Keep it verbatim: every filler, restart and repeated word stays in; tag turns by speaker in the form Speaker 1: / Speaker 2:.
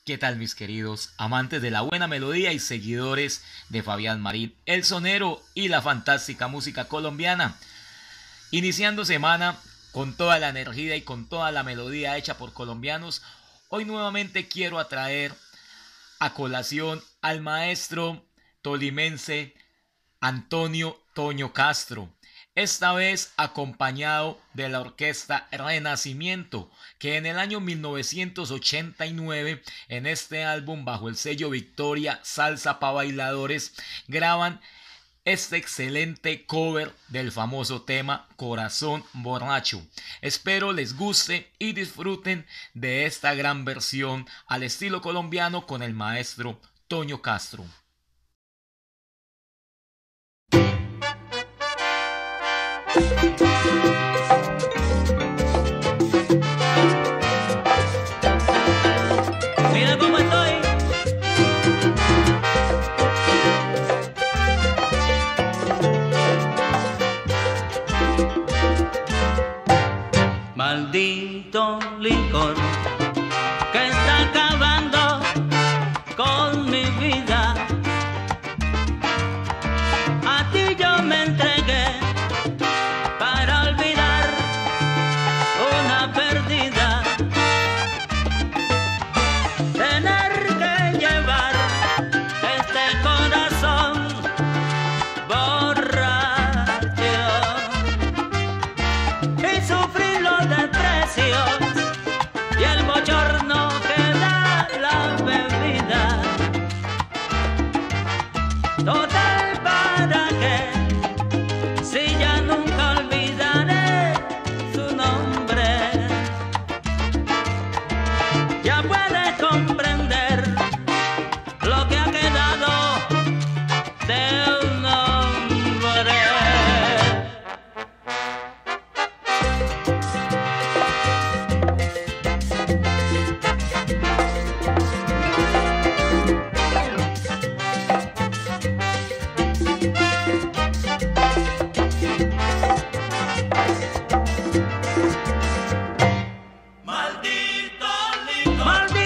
Speaker 1: ¿Qué tal, mis queridos amantes de la buena melodía y seguidores de Fabián Marín, el sonero y la fantástica música colombiana? Iniciando semana con toda la energía y con toda la melodía hecha por colombianos, hoy nuevamente quiero atraer a colación al maestro tolimense Antonio Toño Castro, esta vez acompañado de la orquesta Renacimiento, que en el año mil novecientos ochenta y nueve, en este álbum bajo el sello Victoria Salsa pa' Bailadores, graban este excelente cover del famoso tema Corazón Borracho. Espero les guste y disfruten de esta gran versión al estilo colombiano con el maestro Toño Castro.
Speaker 2: Mira cómo estoy. Maldito licor que está acabando con mi vida. A ti yo me entregué para olvidar una pérdida. Tener que llevar este corazón borracho y sufrir los desprecios y el bochorno que da la bebida. Total, ¿para qué? Si ya nunca olvidaré su nombre. Ya puedes comprender lo que ha quedado de un hombre. Maldito licor.